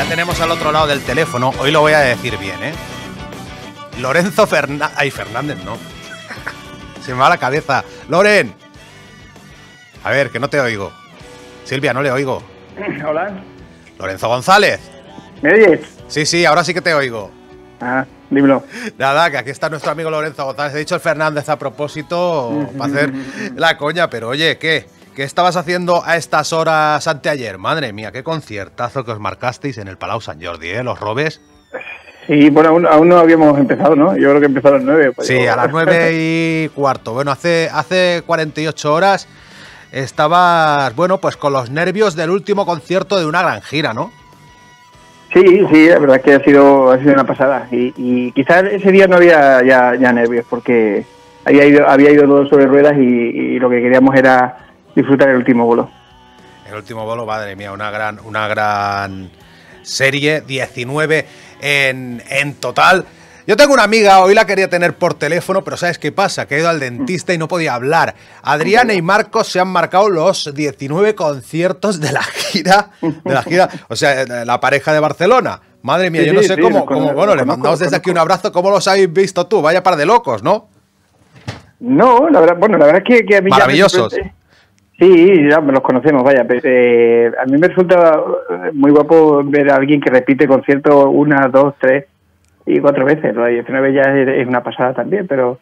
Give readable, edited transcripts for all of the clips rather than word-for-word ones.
Tenemos al otro lado del teléfono, hoy lo voy a decir bien, Lorenzo Fernández. Ay, Fernández no. Se me va la cabeza. Loren. A ver, que no te oigo. Silvia, no le oigo. Hola. Lorenzo González. ¿Me oyes? Sí, ahora sí que te oigo. Ah, dímelo. Nada, que aquí está nuestro amigo Lorenzo González. He dicho el Fernández a propósito para hacer la coña, pero oye, ¿qué estabas haciendo a estas horas anteayer? Madre mía, qué conciertazo que os marcasteis en el Palau Sant Jordi, los Robes. Sí, bueno, aún no habíamos empezado, ¿no? Yo creo que empezó a las 9. Pues sí, a las 9:15. Bueno, hace 48 horas estabas, bueno, pues con los nervios del último concierto de una gran gira, ¿no? Sí, la verdad es que ha sido una pasada. Y quizás ese día no había ya nervios, porque había ido todo sobre ruedas y lo que queríamos era disfrutar el último bolo. El último bolo, madre mía, una gran serie, 19 en total. Yo tengo una amiga, hoy la quería tener por teléfono, pero ¿sabes qué pasa? Que he ido al dentista y no podía hablar. Adriana y Marcos se han marcado los 19 conciertos de la gira, o sea, la pareja de Barcelona. Madre mía, yo no sé cómo, bueno, le mandamos desde aquí un abrazo. ¿Cómo los habéis visto tú? Vaya par de locos, ¿no? No, la verdad es que a mí maravillosos. Sí, ya los conocemos, vaya. A mí me resulta muy guapo ver a alguien que repite conciertos 1, 2, 3 y 4 veces. La 19 ya es una pasada también, pero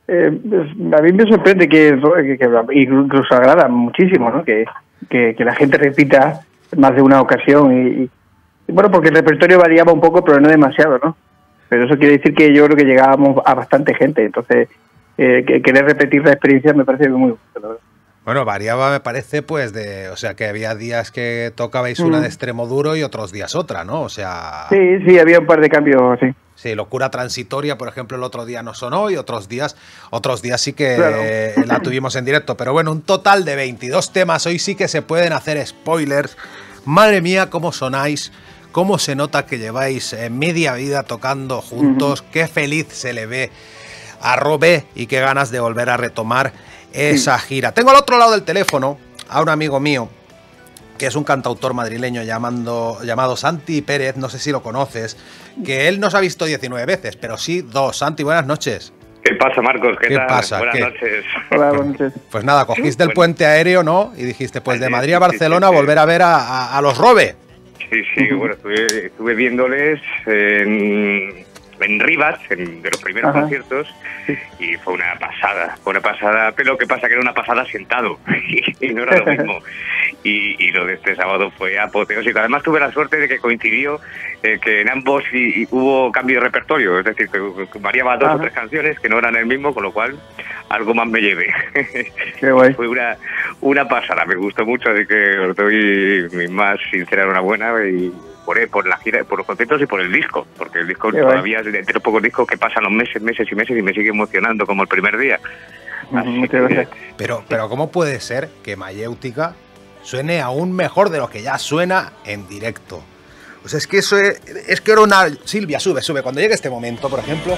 a mí me sorprende que incluso agrada muchísimo, ¿no? Que la gente repita más de una ocasión y bueno, porque el repertorio variaba un poco, pero no demasiado, ¿no? Pero eso quiere decir que yo creo que llegábamos a bastante gente, entonces querer repetir la experiencia me parece muy gusto, la verdad. Bueno, variaba, me parece, pues o sea, que había días que tocabais una de extremo duro y otros días otra, ¿no? O sea... Sí, había un par de cambios, sí. Sí, Locura Transitoria, por ejemplo, el otro día no sonó y otros días sí que la tuvimos en directo. Pero bueno, un total de 22 temas. Hoy sí que se pueden hacer spoilers. Madre mía, cómo sonáis, cómo se nota que lleváis media vida tocando juntos. Qué feliz se le ve a Robe y qué ganas de volver a retomar esa gira. Tengo al otro lado del teléfono a un amigo mío que es un cantautor madrileño llamado Santi Pérez, no sé si lo conoces, que él nos ha visto 19 veces, pero sí 2. Santi, buenas noches. ¿Qué pasa, Marcos? ¿Qué tal? Pasa? Buenas noches. Hola, buenas noches. Pues nada, cogiste el puente aéreo, ¿no? Y dijiste, pues de Madrid a Barcelona volver a ver a los Robe. Sí, bueno, estuve viéndoles en Rivas, de los primeros conciertos, y fue una pasada, pero que pasa que era una pasada sentado, y no era lo mismo. Y lo de este sábado fue apoteósico. Además tuve la suerte de que coincidió que en ambos hubo cambio de repertorio, es decir, que variaba 2 o 3 canciones que no eran el mismo, con lo cual algo más me llevé. Qué guay. Fue una pasada, me gustó mucho, así que os doy mi más sincera enhorabuena y por la gira, por los conciertos y por el disco, porque el disco todavía es de los pocos discos que pasan los meses y meses y me sigue emocionando como el primer día. Muchas gracias. Pero ¿cómo puede ser que Mayéutica suene aún mejor de lo que ya suena en directo? O sea, es que eso es que era una... Silvia, sube, cuando llegue este momento, por ejemplo.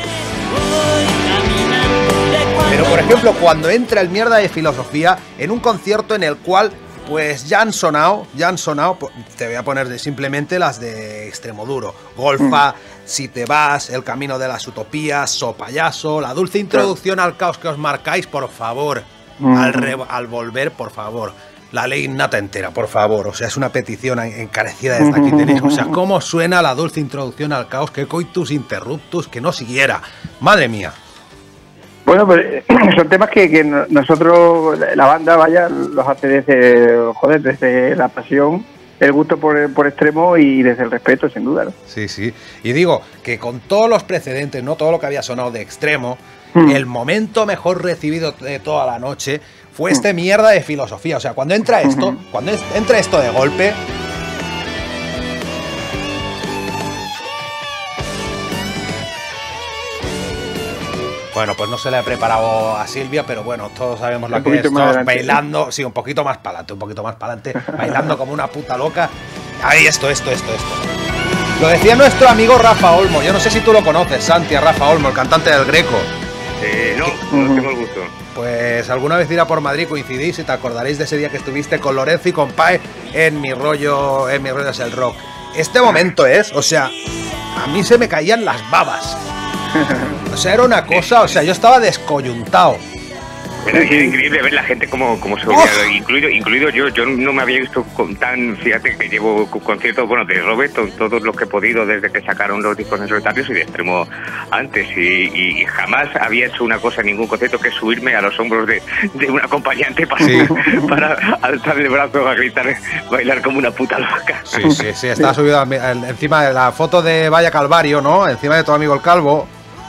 Pero, por ejemplo, cuando entra el Mierda de Filosofía en un concierto en el cual pues ya han sonado, te voy a poner simplemente las de Extremoduro, Golfa, Si te vas, El camino de las utopías, So payaso, la dulce introducción al caos que os marcáis, por favor, al volver, por favor, la ley innata entera, por favor, o sea, es una petición encarecida desde aquí tenéis, o sea, cómo suena la dulce introducción al caos, que coitus interruptus, que no siguiera, madre mía. Bueno, pues son temas que nosotros, la banda, vaya, los hace desde la pasión, el gusto por Extremo y desde el respeto, sin duda, ¿no? Sí. Y digo que con todos los precedentes, no todo lo que había sonado de Extremo, el momento mejor recibido de toda la noche fue este Mierda de Filosofía. O sea, cuando entra esto, de golpe... Bueno, pues no se le ha preparado a Silvia, pero bueno, todos sabemos lo que es, todos bailando, sí, un poquito más para adelante, bailando como una puta loca. Ahí, esto. Lo decía nuestro amigo Rafa Olmo, yo no sé si tú lo conoces, Santi, a Rafa Olmo, el cantante del Greco. No tengo el gusto. Pues alguna vez irá por Madrid, coincidís y te acordaréis de ese día que estuviste con Lorenzo y con Pae en Mi Rollo es el Rock. este momento es, o sea, a mí se me caían las babas. O sea, era una cosa, o sea, yo estaba descoyuntado. Era increíble ver la gente como se volvía, incluido yo no me había visto tan, fíjate que llevo conciertos, bueno, de Robert, todos los que he podido desde que sacaron los discos en solitarios y de Extremo antes, y jamás había hecho una cosa en ningún concierto que subirme a los hombros de un acompañante para alzar el brazo a gritar, bailar como una puta loca. Sí, estaba subido encima de la foto de Vaya Calvario, ¿no? Encima de tu amigo el Calvo.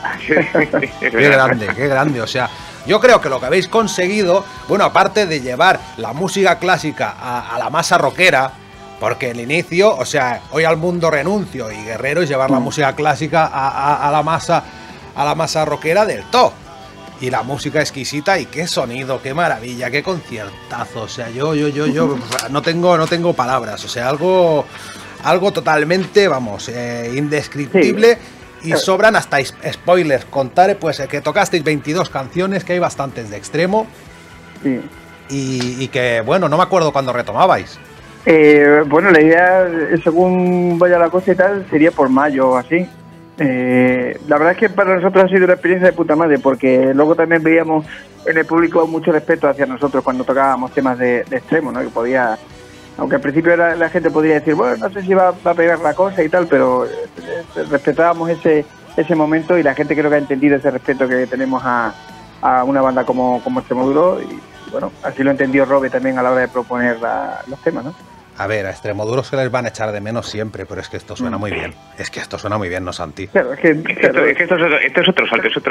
Qué grande, o sea, yo creo que lo que habéis conseguido, bueno, aparte de llevar la música clásica a la masa rockera, porque el inicio, o sea, Hoy al mundo renuncio y Guerrero es llevar la música clásica a la masa rockera del top. Y la música exquisita y qué sonido, qué maravilla, qué conciertazo, o sea, yo no tengo palabras, o sea, algo totalmente, vamos, indescriptible. Sí. Y sobran hasta spoilers, contar pues que tocasteis 22 canciones, que hay bastantes de Extremo. Sí. Y que, bueno, no me acuerdo cuándo retomabais. Bueno, la idea, según vaya la cosa y tal, sería por mayo o así. La verdad es que para nosotros ha sido una experiencia de puta madre, porque luego también veíamos en el público mucho respeto hacia nosotros cuando tocábamos temas de Extremo, ¿no? Que podía... Aunque al principio la gente podría decir, bueno, no sé si va a pegar la cosa y tal, pero respetábamos ese momento y la gente creo que ha entendido ese respeto que tenemos a una banda como Extremoduro y bueno, así lo entendió Robe también a la hora de proponer los temas, ¿no? A ver, a Extremoduro se les van a echar de menos siempre, pero es que esto suena muy bien. Es que esto suena muy bien, ¿no, Santi? Claro, esto es otro salto. Esto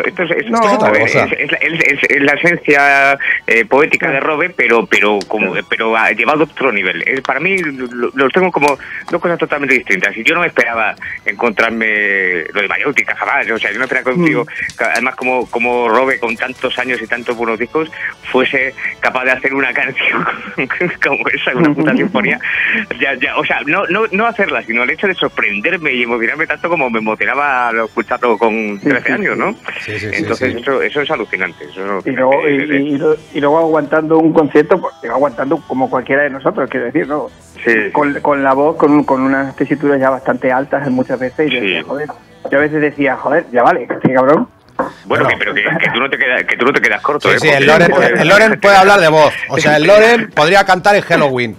es la esencia poética de Robe, pero llevado a otro nivel. Para mí los tengo como dos cosas totalmente distintas. Y yo no me esperaba encontrarme lo de Mayéutica jamás. O sea, yo no esperaba contigo, además como Robe con tantos años y tantos buenos discos, fuese capaz de hacer una canción como esa, una puta sinfonía. O sea, no hacerla, sino el hecho de sorprenderme y emocionarme tanto como me emocionaba al escucharlo con 13 años, ¿no? Entonces eso es alucinante. Y luego aguantando un concierto, porque aguantando como cualquiera de nosotros, quiero decir, ¿no? Sí. Con la voz, con unas tesituras ya bastante altas muchas veces, y decía, joder, yo a veces decía, joder, ya vale, que cabrón. Bueno, pero que tú no te quedas corto. Sí, el Loren puede hablar de voz. O sea, el Loren podría cantar en Halloween.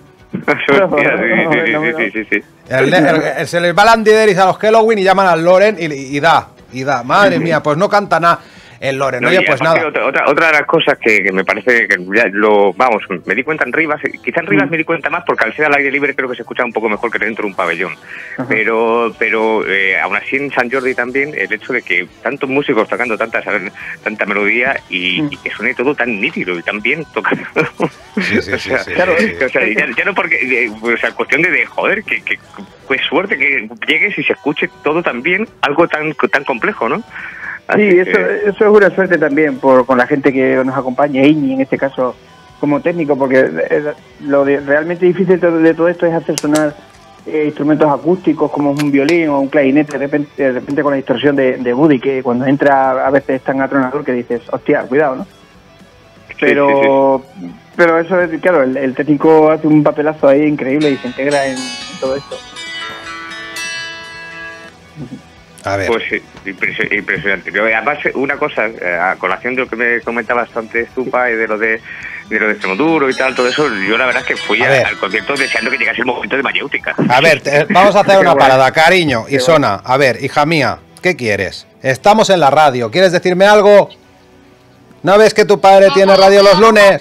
Sí. Se les va la Andideris a los Halloween y llaman al Loren y da. Madre mía, pues no canta nada el Loren. Oye, pues nada. Otra de las cosas que me parece que ya me di cuenta en Rivas, quizá en Rivas me di cuenta más porque al ser al aire libre creo que se escucha un poco mejor que dentro de un pabellón. Pero aún así en San Jordi también el hecho de que tantos músicos tocando tanta melodía y que suene todo tan nítido y tan bien tocado. Ya no porque, o sea, cuestión de joder, que pues suerte que llegues y se escuche todo tan bien, algo tan complejo, ¿no? Sí, eso es una suerte también con la gente que nos acompaña, Iñi en este caso como técnico, porque lo realmente difícil de todo esto es hacer sonar instrumentos acústicos como un violín o un clarinete de repente con la distorsión de Buddy, que cuando entra a veces es tan atronador que dices, hostia, cuidado, ¿no? Pero eso es, claro, el técnico hace un papelazo ahí increíble y se integra en todo esto. A ver. Pues impresionante. Además, una cosa, a colación de lo que me comentabas antes, Tupa, y de lo de Extremoduro y tal, todo eso, yo la verdad es que fui al concierto deseando que llegase el momento de Mayéutica. A ver, vamos a hacer una parada, cariño, Isona. A ver, hija mía, ¿qué quieres? Estamos en la radio, ¿quieres decirme algo? ¿No ves que tu padre tiene radio los lunes?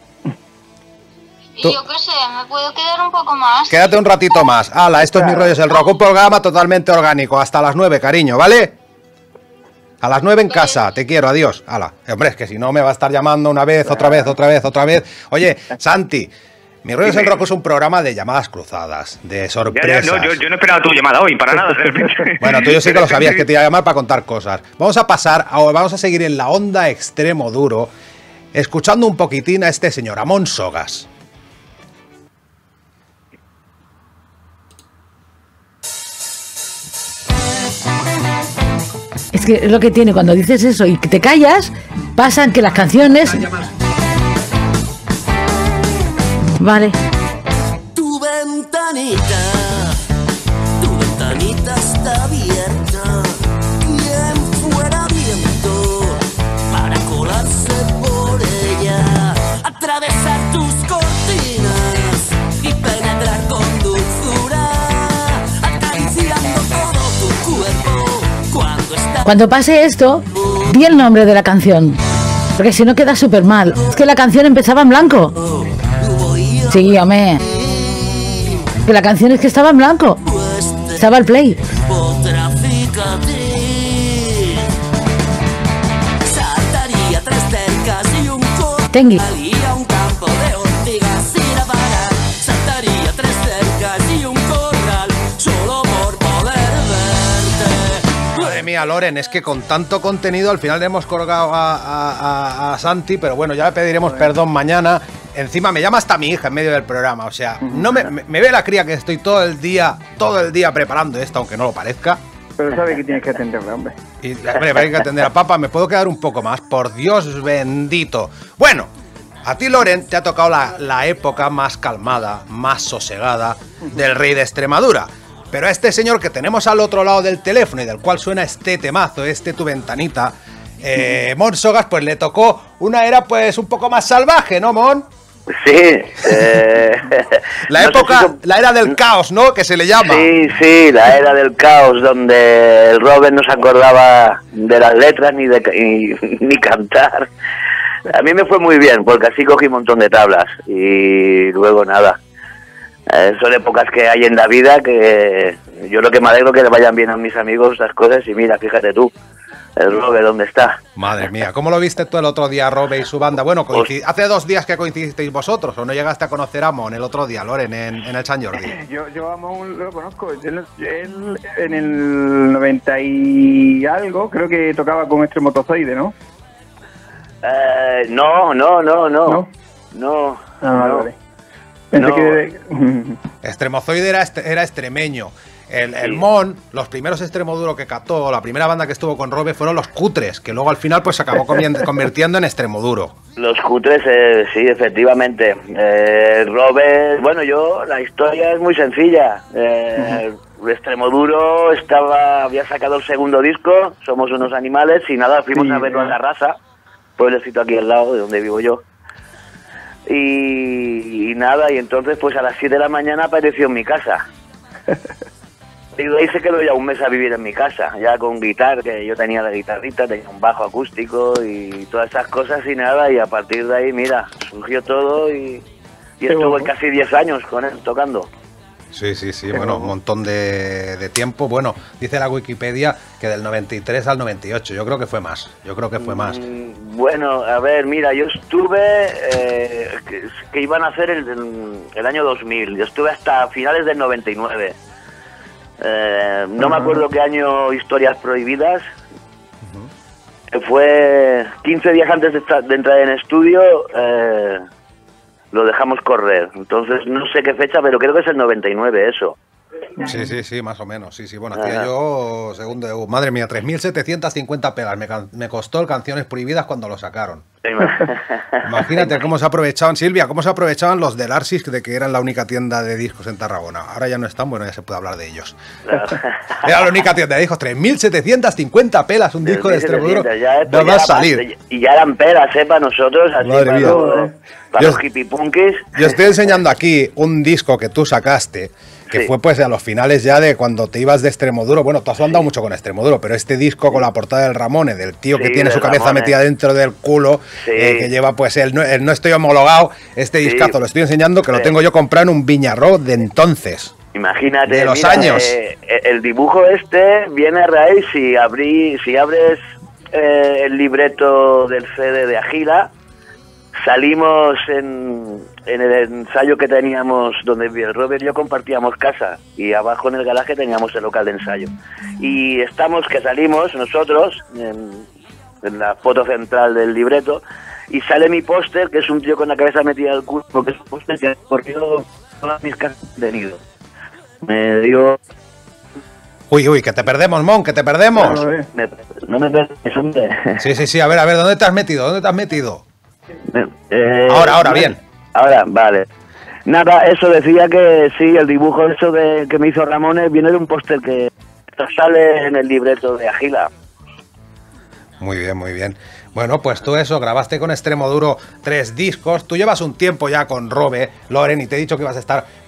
Y yo qué sé, me puedo quedar un poco más. Quédate un ratito más. Hala, esto es Mi Rollo es el Rock, un programa totalmente orgánico. Hasta las 9, cariño, ¿vale? A las 9 en casa, te quiero, adiós. Hala, hombre, es que si no me va a estar llamando una vez, otra vez. Oye, Santi, Mi Rollo es el Rock es un programa de llamadas cruzadas, de sorpresas. Yo no esperaba tu llamada hoy, para nada. Bueno, tú yo sí que lo sabías, que te iba a llamar para contar cosas. Vamos a seguir en la onda Extremoduro, escuchando un poquitín a este señor, Amon Sogas. Es que es lo que tiene, cuando dices eso y te callas, pasan que las canciones... Vale. Tu ventanita, Cuando pase esto, di el nombre de la canción. Porque si no queda súper mal. Es que la canción empezaba en blanco. Sí, hombre. Que la canción es que estaba en blanco. Estaba el play. Tengui. Madre mía, Loren, es que con tanto contenido al final le hemos colgado a Santi, pero bueno, ya le pediremos perdón mañana. Encima me llama hasta mi hija en medio del programa, o sea, no me ve la cría que estoy todo el día preparando esto, aunque no lo parezca. Pero sabe que tienes que atenderla, hombre. Y, hombre, hay que atender a papá, me puedo quedar un poco más, por Dios bendito. Bueno, a ti, Loren, te ha tocado la época más calmada, más sosegada del rey de Extremadura. Pero a este señor que tenemos al otro lado del teléfono y del cual suena este temazo, tu ventanita, Mon Sogas, pues le tocó una era pues un poco más salvaje, ¿no, Mon? Sí. La época, la era del caos, ¿no? Que se le llama. Sí, la era del caos, donde el Robert no se acordaba de las letras ni cantar. A mí me fue muy bien, porque así cogí un montón de tablas y luego nada. Son épocas que hay en la vida que yo lo que me alegro que le vayan bien a mis amigos estas cosas y mira, fíjate tú, el Robert, ¿dónde está? Madre mía, ¿cómo lo viste tú el otro día, Robert y su banda? Bueno, hace 2 días que coincidisteis vosotros, ¿o no llegaste a conocer a Mon el otro día, Loren, en el San Jordi? Yo a Mon lo conozco, él en el 90 y algo, creo que tocaba con Extremotozoide, ¿no? No. Vale. Pensé que... Extremozoide era extremeño. El Mon, los primeros Extremoduro que cató, la primera banda que estuvo con Robe fueron los Cutres, que luego al final pues se acabó convirtiendo en Extremoduro. Los Cutres, sí, efectivamente. Robe, bueno, la historia es muy sencilla. Extremoduro había sacado el segundo disco, Somos unos animales, y nada, fuimos a verlo en La Raza, pueblecito aquí al lado de donde vivo yo. Y nada, y entonces pues a las 7 de la mañana apareció en mi casa. Y ahí se quedó ya un mes a vivir en mi casa, ya con guitarra, que yo tenía la guitarrita, tenía un bajo acústico y todas esas cosas y nada, y a partir de ahí, mira, surgió todo y estuve casi 10 años con él tocando. Sí, bueno, un montón de tiempo. Bueno, dice la Wikipedia que del 93 al 98, yo creo que fue más, Bueno, a ver, mira, yo estuve, que iban a hacer el año 2000, yo estuve hasta finales del 99. No me acuerdo qué año Historias Prohibidas. Fue 15 días antes de entrar en estudio, lo dejamos correr. Entonces no sé qué fecha, pero creo que es el 99 eso. Sí, más o menos. Sí. Bueno, hacía yo, madre mía, 3.750 pelas. Me costó el Canciones Prohibidas cuando lo sacaron. Imagínate cómo se aprovechaban, Silvia, cómo se aprovechaban los del Arsis, de que eran la única tienda de discos en Tarragona. Ahora ya no están, bueno, ya se puede hablar de ellos. Era la única tienda de discos, 3.750 pelas, un disco de Extremoduro. No va a salir. Y ya eran pelas, para nosotros, así madre mía. Para los hippie punkis. Yo estoy enseñando aquí un disco que tú sacaste, que fue pues a los finales ya de cuando te ibas de Extremoduro. Bueno, tú has andado mucho con Extremoduro, pero este disco con la portada del Ramone, del tío que tiene su cabeza metida dentro del culo, que lleva pues el no estoy homologado, este discazo lo estoy enseñando, que lo tengo yo comprado en un Viñarro de entonces. Imagínate, de los años. El dibujo viene a raíz, si abres el libreto del CD de Agila, salimos en el ensayo que teníamos, donde el Robert y yo compartíamos casa, y abajo en el garaje teníamos el local de ensayo. Y salimos nosotros en la foto central del libreto, y sale mi póster, que es un tío con la cabeza metida al culo, porque es un póster que ha corrido todas mis casas de nido. Me dio... Uy, que te perdemos, Mon, que te perdemos. No me perdes, hombre. Sí, a ver, ¿dónde te has metido? Ahora, bien. Ahora, vale. Nada, eso decía que sí, el dibujo eso que me hizo Ramones viene de un póster que sale en el libreto de Agila. Muy bien. Bueno, pues tú grabaste con Extremoduro 3 discos. Tú llevas un tiempo ya con Robe, Loren, y te he dicho que ibas a estar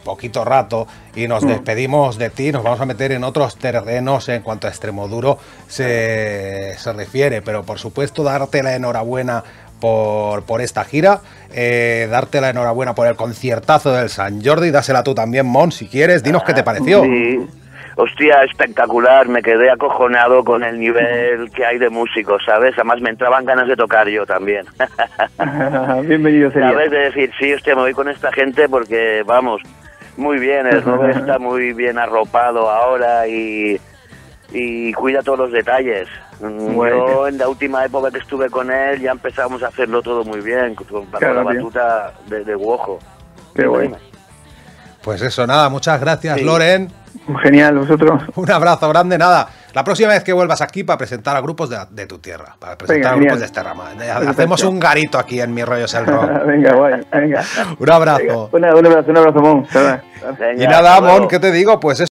poquito rato y nos despedimos de ti, nos vamos a meter en otros terrenos en cuanto a Extremoduro se refiere, pero por supuesto darte la enhorabuena por esta gira, darte la enhorabuena por el conciertazo del Sant Jordi, dásela tú también, Mon, si quieres, dinos qué te pareció. Sí. Hostia, espectacular, me quedé acojonado con el nivel que hay de músicos, ¿sabes? Además me entraban ganas de tocar yo también. Bienvenido sería. ¿Sabes? De decir, sí, hostia, me voy con esta gente porque, vamos, muy bien, el Robert está muy bien arropado ahora y cuida todos los detalles. Yo en la última época que estuve con él ya empezamos a hacerlo todo muy bien, con la batuta de Guojo. Qué bueno. Pues eso, nada, muchas gracias, Loren. Genial, vosotros. Un abrazo grande, nada. La próxima vez que vuelvas aquí para presentar a grupos de tu tierra, para presentar a grupos de esta rama. Hacemos un garito aquí en Mi Rollo es el Rock. Venga, guay, venga. Un abrazo. Un abrazo, Mon. Y nada, Mon, ¿qué te digo? Pues